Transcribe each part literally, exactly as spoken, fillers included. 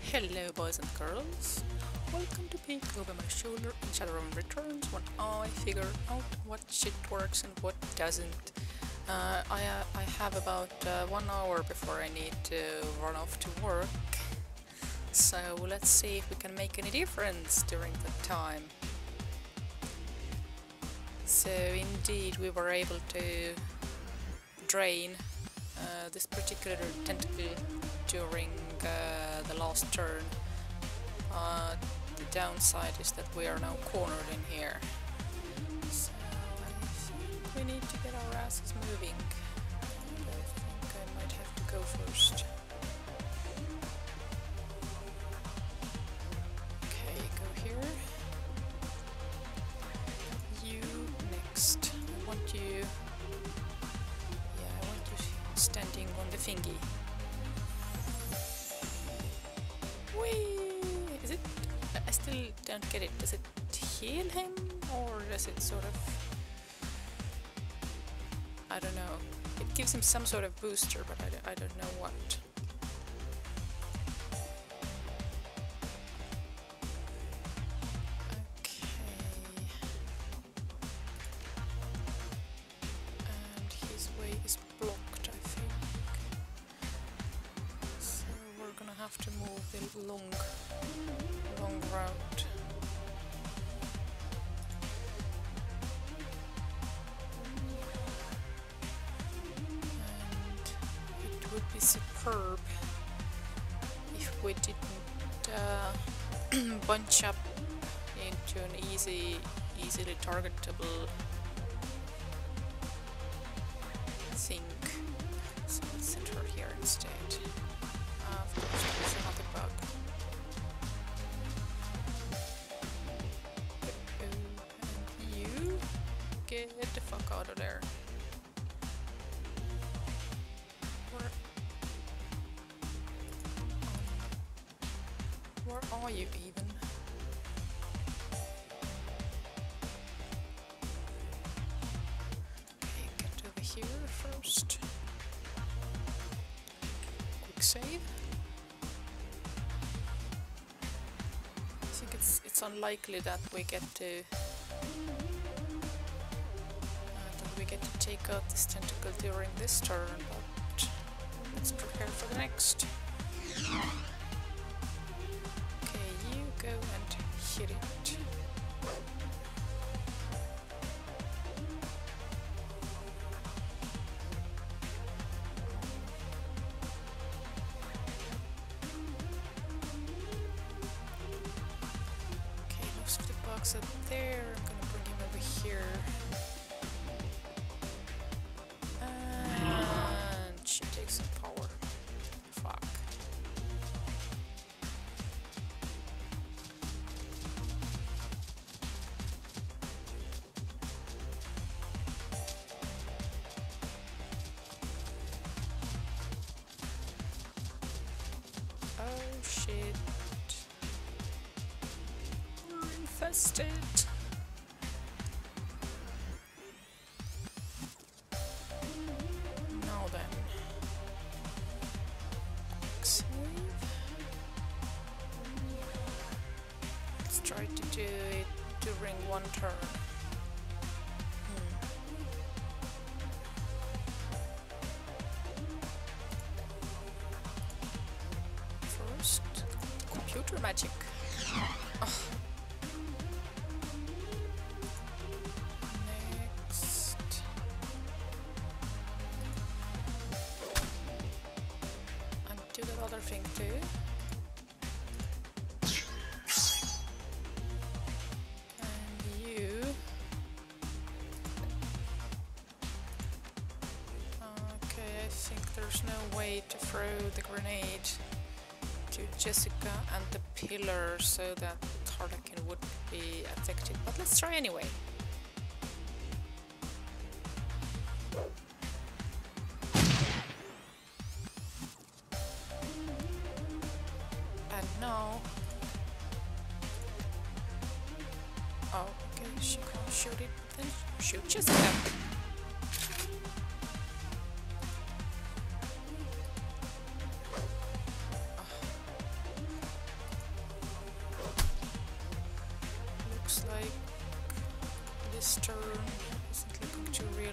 Hello boys and girls, welcome to peek over my shoulder in Shadowrun Returns when I figure out what shit works and what doesn't. Uh, I, uh, I have about uh, one hour before I need to run off to work, so let's see if we can make any difference during that time. So indeed we were able to drain uh, this particular tentacle during uh, the last turn. Uh, the downside is that we are now cornered in here. So I think we need to get our asses moving. And I think I might have to go first. Okay, go here. You next. I want you... Yeah, I want you standing on the thingy. Whee! Is it... I still don't get it. Does it heal him? Or does it sort of... I don't know. It gives him some sort of booster, but I, don't- I don't know what. Okay. And his way is blocked, I think. So we're gonna have to move the long, long route. And it would be superb if we didn't uh, bunch up into an easy, easily targetable thing. So let's send her here instead. Uh, of course, there's another bug. Oh, and you get the fuck out of there. Where, where are you even? Okay, get over here first. Quick save. I think it's it's unlikely that we get to uh, that we get to take out this tentacle during this turn, but let's prepare for the next. Okay, you go and hit it. Okay, most of the bugs up there. I'm gonna bring him over here. And she takes some power. Fuck. Oh shit. We're infested. Now then. Quick save. Let's try to do it during one turn. Hmm. First, computer magic. Oh. Next. And do that other thing too. And you. Okay, I think there's no way to throw the grenade to Jessica and the pillar so that Harlequin would be affected, but let's try anyway. And now... Oh, okay, she can't shoot it, then shoot Jessica.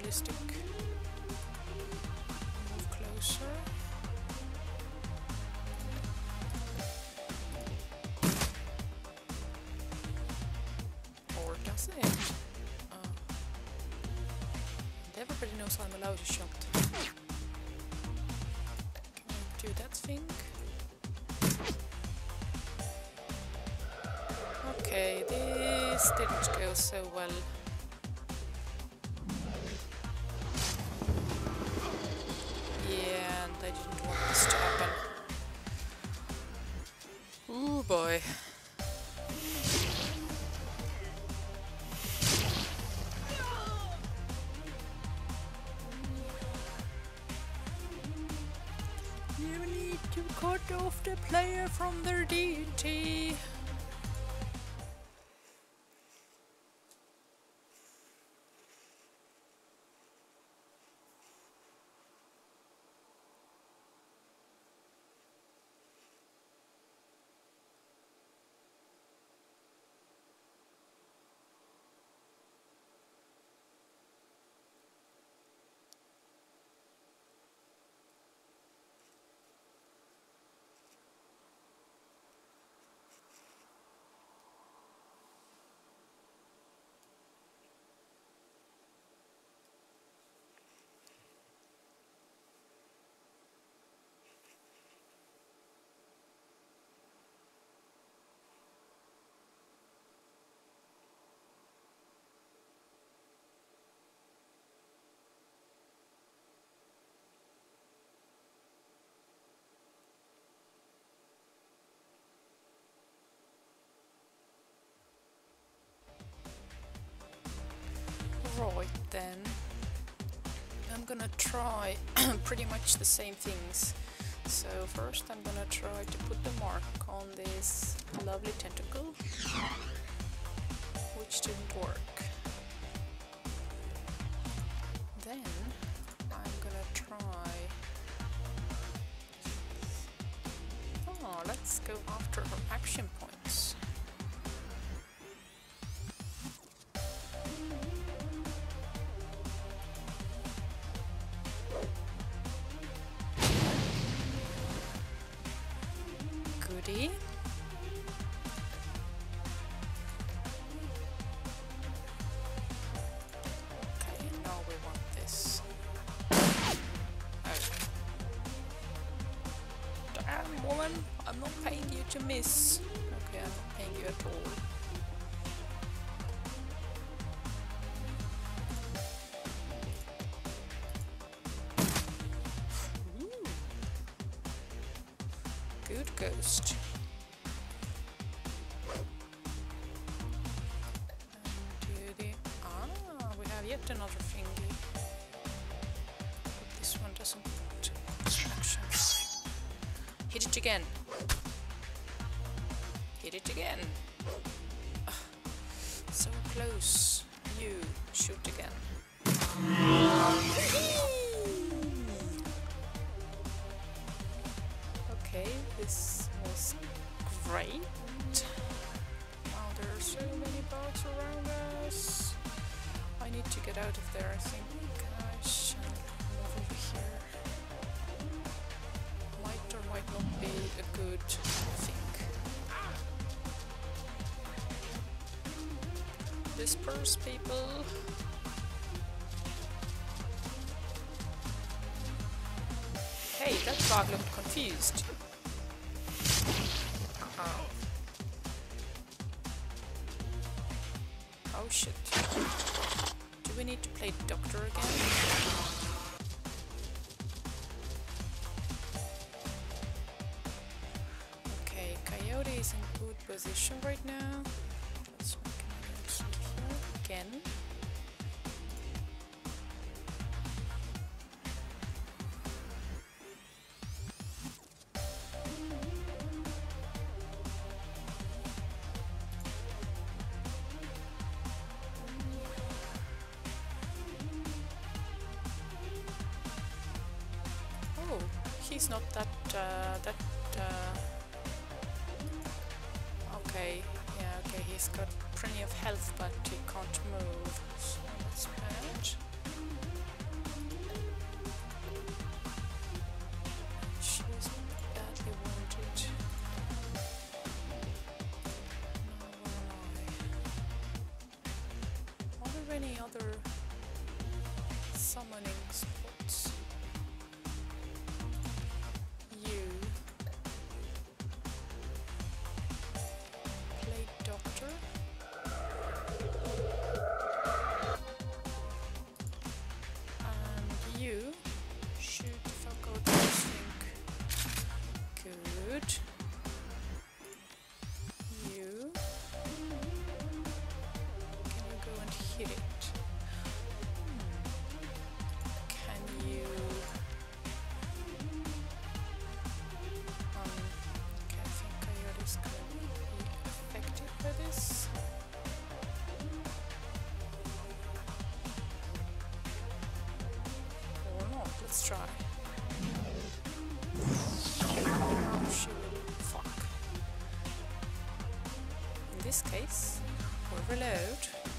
realistic. Move closer. Or does it? Oh. And everybody knows I'm allowed to shot. Can I do that thing? Okay, this didn't go so well. Yeah, and I didn't want this to happen. Ooh boy. You need to cut off the player from their deity. Right then, I'm gonna try pretty much the same things. So first I'm gonna try to put the mark on this lovely tentacle, which didn't work. Then I'm gonna try... Oh, let's go after her action points. Goody. Okay, now we want this. Oh. Damn, woman! I'm not paying you to miss. Okay, I'm not paying you at all. Good ghost. And do the... Ah, we have yet another thingy. But this one doesn't put distractions. Hit it again. Hit it again. Ugh. So close. You shoot again. Okay, this was great. Wow, there are so many bugs around us. I need to get out of there, I think. I shall move over here. Might or might not be a good thing. Disperse, people. Hey, that bug looked confused. Uh-oh. Oh shit. Do we need to play doctor again? Okay, Coyote is in good position right now. Let's make an action here again. He's not that, uh, that, uh... Okay, yeah, okay, he's got plenty of health, but he can't move, so that's bad. any other summoning spots? You play doctor. And you shoot fuck out this thing. Good. You can you go and hit it? Can you um okay, I think Coyote is gonna be affected by this. Or not, let's try. Oh, she will fuck. In this case, we'll reload.